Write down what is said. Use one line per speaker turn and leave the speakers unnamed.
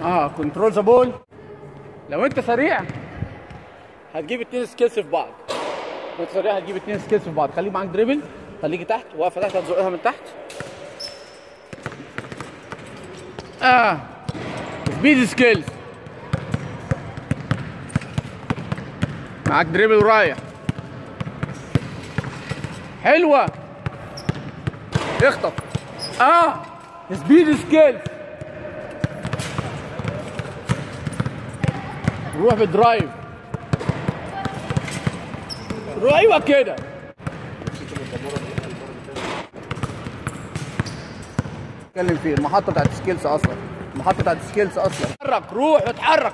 كنترول ذا بول. لو انت سريع هتجيب 2 سكيلز في بعض. لو انت سريع هتجيب 2 سكيلز في بعض. خليك معاك دريبل، خليكي تحت واقفه تحت، هتزقها من تحت. سبيد سكيلز، معاك دريبل ورايح. حلوه، اخطف. سبيد سكيلز، روح بالدرايف، روح. ايوه كده. اتكلم فيه المحطه بتاعت السكيلز اصلا، المحطه بتاعت السكيلز اصلا. اتحرك، روح واتحرك.